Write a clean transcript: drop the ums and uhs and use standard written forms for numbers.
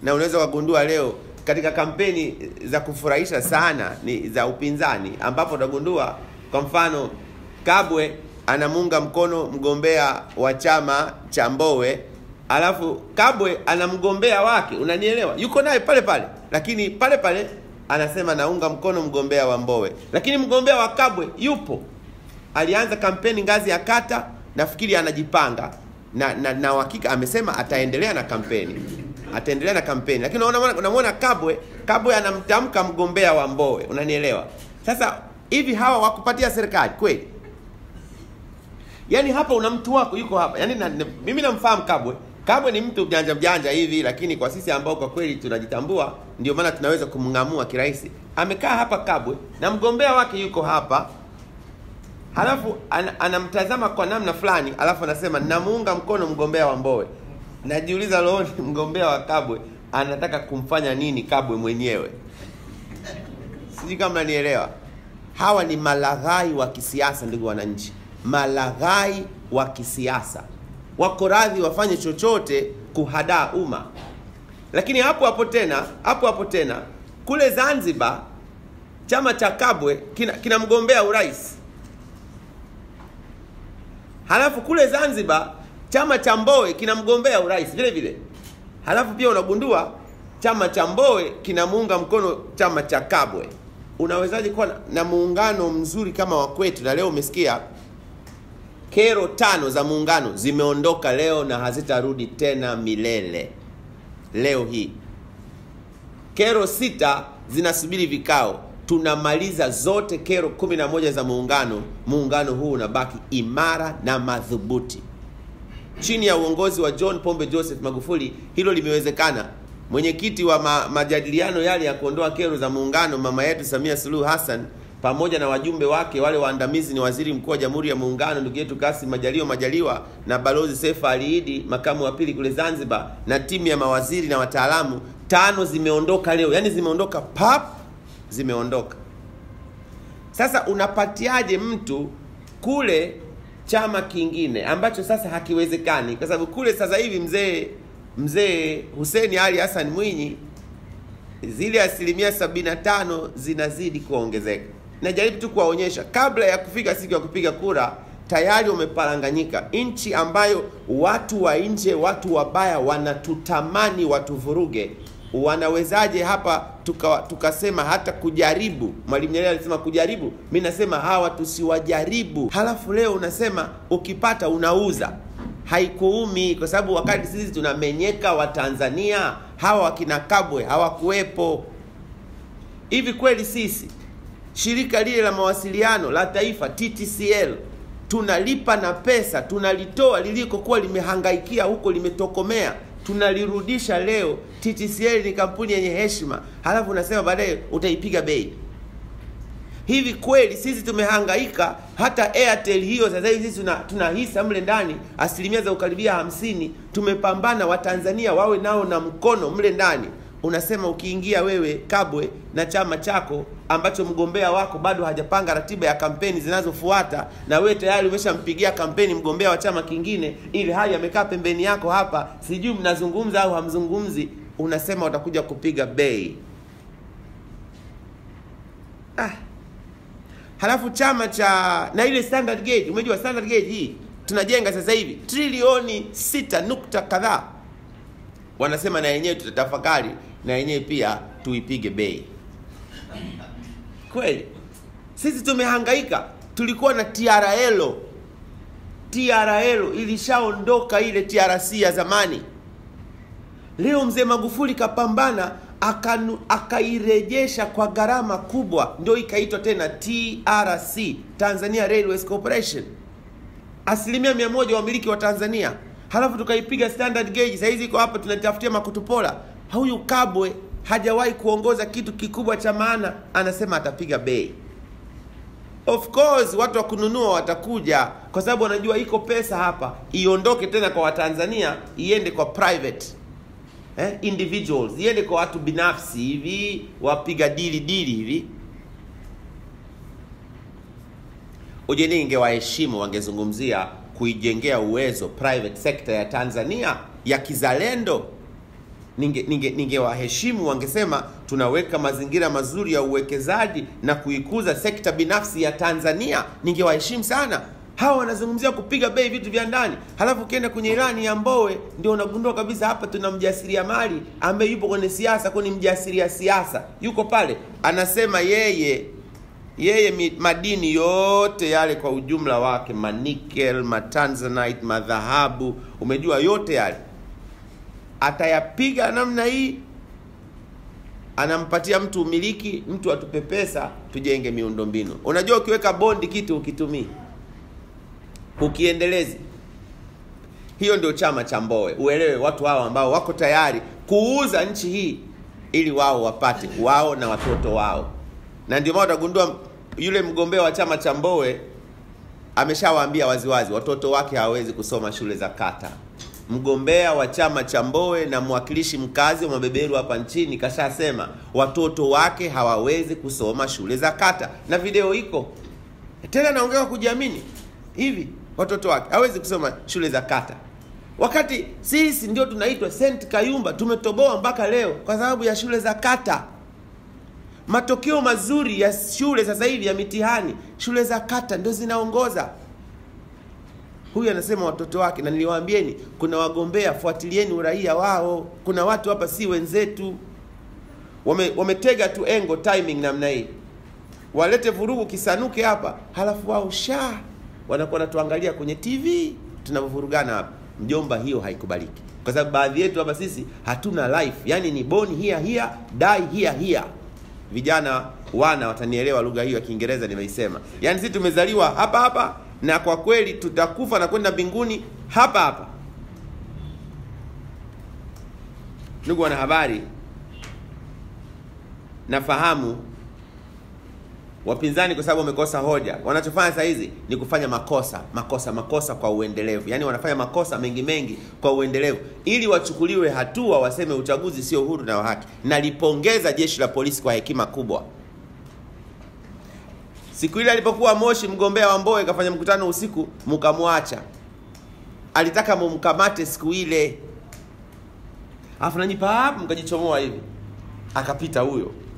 na unaweza kugundua leo katika kampeni za kufurahisha sana ni za upinzani, ambapo utagundua kwa mfano Kabwe anamunga mkono mgombea wa chama cha Mbowe, alafu Kabwe ana mgombea wake, unanielewa, yuko naye pale pale, lakini pale pale anasema naunga mkono mgombea wa Mbowe, lakini mgombea wa Kabwe yupo, alianza kampeni ngazi ya kata, nafikiri anajipanga na hakika amesema ataendelea na kampeni, lakini unamwona Kabwe anamtamka mgombea wa Mbowe, unanielewa. Sasa hivi hawa wakupatia serikali kweli? Yani hapa una mtu wako yuko hapa, yani mimi namfahamu Kabwe ni mtu mjanja hivi, lakini kwa sisi ambao kwa kweli tunajitambua ndio maana tunaweza kumngamua kirahisi. Amekaa hapa Kabwe na mgombea wake yuko hapa, halafu anamtazama kwa namna fulani, halafu anasema namuunga mkono mgombea wa Mbowe. Najiuliza leo mgombea wa Kabwe anataka kumfanya nini Kabwe mwenyewe? Sijui kama mnanielewa. Hawa ni malaghai wa kisiasa, ndugu wananchi. Malaghai wa kisiasa. Wako radhi wafanye chochote kuhadaa umma. Lakini hapo tena kule Zanzibar chama cha Kabwe kina mgombea urais. Halafu kule Zanzibar chama cha Mbowe kina mgombea urais vile vile. Halafu pia unagundua chama cha Mbowe kinamuunga mkono chama cha Kabwe. Unawezaje kuwa na muungano mzuri kama wa kwetu? Na leo umesikia kero 5 za muungano zimeondoka leo na hazitarudi tena milele. Leo hii kero 6 zinasubiri vikao. Tunamaliza zote kero 11 za muungano. Muungano huu unabaki imara na madhubuti chini ya uongozi wa John Pombe Joseph Magufuli. Hilo limewezekana. Mwenyekiti wa majadiliano yale ya kuondoa kero za muungano, mama yetu Samia Suluhu Hassan, pamoja na wajumbe wake wale waandamizi, ni waziri mkuu wa Jamhuri ya Muungano ndugu yetu Kassim Majaliwa na balozi Seif Ali Iddi, makamu wa pili kule Zanzibar, na timu ya mawaziri na wataalamu. 5 zimeondoka leo, yani zimeondoka zimeondoka. Sasa unapatiaje mtu kule chama kingine ambacho sasa hakiwezekani? Kwa sababu kule sasa hivi mzee Hussein Ali Hassan Mwinyi, zile 75% zinazidi kuongezeka. Najaribu tu kuwaonyesha kabla ya kufika siku ya kupiga kura tayari umeparanganyika. Nchi ambayo watu wa nje, watu wabaya wanatutamani watuvuruge, wanawezaje hapa tukasema hata kujaribu? Mwalimu Nyerere alisema kujaribu, mimi nasema hawa tusiwajaribu. Halafu leo unasema ukipata unauza. Haikuumi, kwa sababu wakati sisi tunamenyeka wa Tanzania, hawa wakina Kabwe hawakuwepo. Hivi kweli sisi shirika lile la mawasiliano la taifa TTCL tunalipa na pesa, tunalitoa lilikokuwa limehangaikia huko, limetokomea, tunalirudisha leo. TTCL ni kampuni yenye heshima, halafu unasema baadaye utaipiga bei. Hivi kweli sisi tumehangaika? Hata Airtel hiyo sasa hivi sisi tunahisa mle ndani asilimia za ukaribia 50. Tumepambana Watanzania wawe nao na mkono mle ndani. Unasema ukiingia wewe Kabwe na chama chako ambacho mgombea wako bado hajapanga ratiba ya kampeni zinazofuata, na wewe tayari umeshampigia kampeni mgombea wa chama kingine, ili hali amekaa pembeni yako hapa, sijui mnazungumza au hamzungumzi, unasema watakuja kupiga bei. Halafu chama cha na ile standard gauge, umejua standard gauge hii tunajenga sasa hivi trilioni 6 nukta kadhaa. Wanasema na yenyewe tutatafakari, na yenyewe pia tuipige bei. Kweli sisi tumehangaika. Tulikuwa na TRL ilishaondoka, ile TRC ya zamani. Leo mzee Magufuli kapambana akairejesha kwa gharama kubwa, ndio ikaitwa tena TRC, Tanzania Railways Corporation. 100% wamiliki wa Tanzania. Halafu tukaipiga standard gauge, sasa hizi iko hapa tunatafutia makutupola. Huyu Kabwe hajawahi kuongoza kitu kikubwa cha maana, anasema atapiga bei. Of course watu wa kununua watakuja, kwa sababu wanajua iko pesa hapa, iondoke tena kwa Watanzania iende kwa private individuals, iende kwa watu binafsi hivi, wapiga dili hivi. Ujeni ingewaheshimu wangezungumzia kuijengea uwezo private sector ya Tanzania ya kizalendo. ningewaheshimu wangesema tunaweka mazingira mazuri ya uwekezaji na kuikuza sekta binafsi ya Tanzania, ningewaheshimu sana. Hawa wanazungumzia kupiga bei vitu vya ndani, halafu ukienda kwenye ilani ya Mbowe ndio unagundua kabisa hapa tuna mjasiriamali ambaye yupo kwenye siasa, kwani mjasiria siasa yuko pale, anasema yeye madini yote yale kwa ujumla wake, manikel, matanzanite, madhahabu, umejua yote yale atayapiga namna hii, anampatia mtu umiliki, mtu atupe pesa tujenge miundombinu. Unajua ukiweka bondi kitu ukitumii, ukiendelezi. Hiyo ndio chama cha Mbowe. Uelewe watu hao ambao wako tayari kuuza nchi hii ili wao wapate wao na watoto wao. Na ndio maana utagundua yule mgombea wa chama cha Mbowe ameshawaambia waziwazi watoto wake hawawezi kusoma shule za kata. Mgombea wa chama cha Mbowe na mwakilishi mkazi wa mabeberu hapa nchini kashasema watoto wake hawawezi kusoma shule za kata, na video iko. Tena naongea kujiamini. Hivi watoto wake hawezi kusoma shule za kata, wakati sisi ndio tunaitwa St. Kayumba, tumetoboa mpaka leo kwa sababu ya shule za kata. Matokeo mazuri ya shule sasa hivi ya mitihani, shule za kata ndio zinaongoza. Huyu anasema watoto wake, na niliwaambieni kuna wagombea, fuatilieni uraia wao. Kuna watu hapa si wenzetu, wametega tu engo timing namna hii, walete vurugu kisanuke hapa, halafu wao wanakuwa natuangalia kwenye TV tunavurugana hapa. Mjomba, hiyo haikubaliki, kwa sababu baadhi yetu hapa sisi hatuna life, yani ni born here die here. Vijana watanielewa lugha hiyo ya Kiingereza nimeisema. Yani sisi tumezaliwa hapa na kwa kweli tutakufa na kwenda mbinguni hapa. Ndugu wanahabari, nafahamu wapinzani kwa sababu wamekosa hoja. Wanachofanya sasa hizi ni kufanya makosa kwa uendelevu. Yani wanafanya makosa mengi kwa uendelevu ili wachukuliwe hatua, waseme uchaguzi sio huru na wa haki. Nalipongeza jeshi la polisi kwa hekima kubwa. Siku ile alipokuwa Moshi mgombea wa Mbowe kafanya mkutano usiku, mkamwacha. Alitaka mumkamate siku ile. Afu nanyipa hapo mkajichomoa hivi. Akapita huyo.